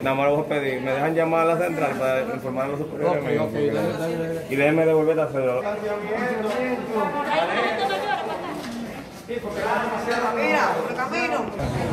Nada más lo voy a pedir, me dejan llamar a la central para informar a los superiores míos. Y déjenme devolver la cédula. Mira, por el camino.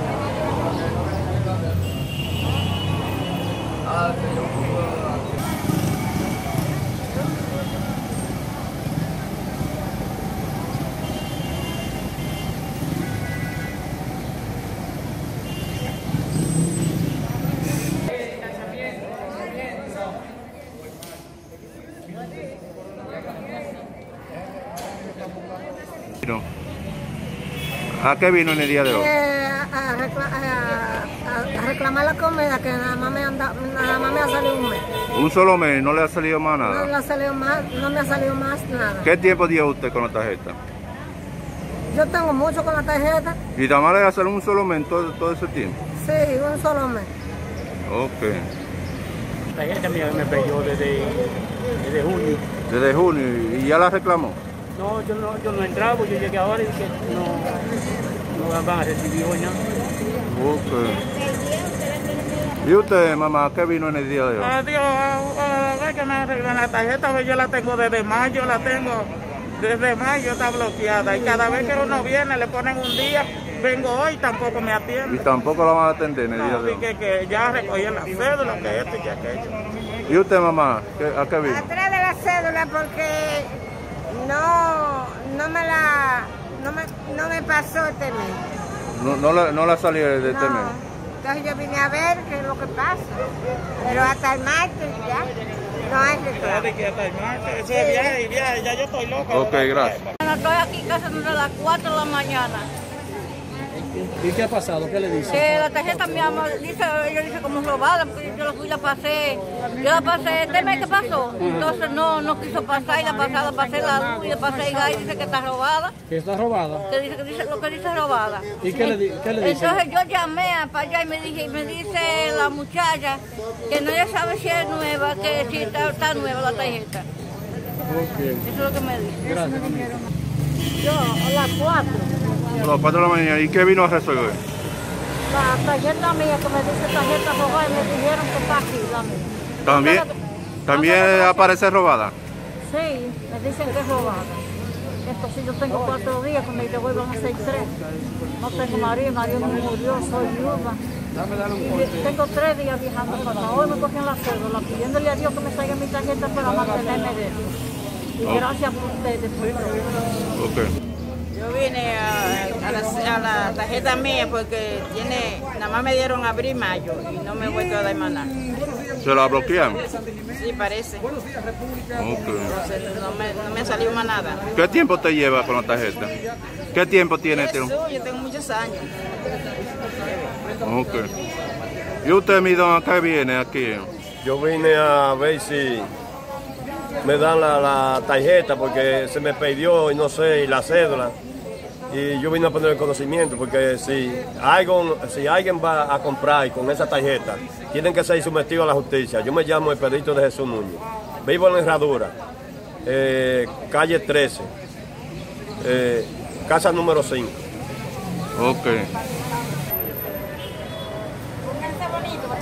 ¿A qué vino en el día de hoy? A reclamar la comida que nada más me ha salido un mes. ¿Un solo mes? ¿No le ha salido más No nada? me ha salido más nada. ¿Qué tiempo dio usted con la tarjeta? Yo tengo mucho con la tarjeta. ¿Y nada más le ha salido un solo mes en todo ese tiempo? Sí, un solo mes. Ok. La tarjeta mía me perdió desde junio. ¿Desde junio? ¿Y ya la reclamó? No, yo no entraba, yo llegué ahora y dije, no la van a recibir hoy, ¿no? Ok. ¿Y usted, mamá, qué vino en el día de hoy? Adiós, que me arreglan la tarjeta, pues yo la tengo desde mayo, está bloqueada. Y cada vez que uno viene le ponen un día, vengo hoy, tampoco me atienden. ¿Y tampoco la van a atender en el día de hoy? Que ya recogí la cédula, que esto y que aquello. ¿Y usted, mamá, a qué vino? Atrás de la cédula porque no me pasó este mes. No la salió de este mes. Entonces yo vine a ver qué es lo que pasa. Pero hasta el martes ya no hay reclamo. Hasta el martes, eso es viaje, ya yo estoy loca. Ok, gracias. Estoy aquí casi desde las 4 de la mañana. ¿Y qué ha pasado? ¿Qué le dice? Que la tarjeta mía ella dice como robada, porque yo la fui y la pasé. Yo la pasé, este mes que pasó. Entonces no quiso pasar y la pasé la luz y le pasé el gas y dice que está robada. ¿Que está robada? Que dice lo que dice robada. ¿Y qué le dice? Entonces yo llamé para allá y me dice la muchacha que no ella sabe si es nueva, que si está nueva la tarjeta. Okay. Eso es lo que me dice. Gracias. Yo a las 4. A las 4 de la mañana. ¿Y qué vino a resolver? La tarjeta mía que me dice tarjeta robada y me dijeron que está aquí la mía. ¿También aparece robada? Sí, me dicen que es robada. Esto sí, yo tengo 4 días, cuando yo voy van a ser 3. No tengo marido me murió, soy viuda. Y tengo 3 días viajando para acá. Hoy me cogieron la cédula, pidiéndole a Dios que me salga mi tarjeta para mantenerme de eso. Y gracias por ustedes por todo. Ok. Yo vine a la tarjeta mía porque nada más me dieron abril y mayo y no me he vuelto a dar más nada. ¿Se la bloquean? Sí, parece. Okay. Entonces no me ha salido más nada. ¿Qué tiempo te lleva con la tarjeta? ¿Qué tiempo tiene? Yo tengo muchos años. Ok. ¿Y usted, mi don, a qué viene aquí? Yo vine a ver si me dan la tarjeta porque se me perdió y no sé, y la cédula. Y yo vine a poner el conocimiento porque si alguien va a comprar con esa tarjeta, tienen que ser sometidos a la justicia. Yo me llamo Expedito de Jesús Núñez. Vivo en la Herradura, calle 13, casa número 5. Ok. Pónganse bonito.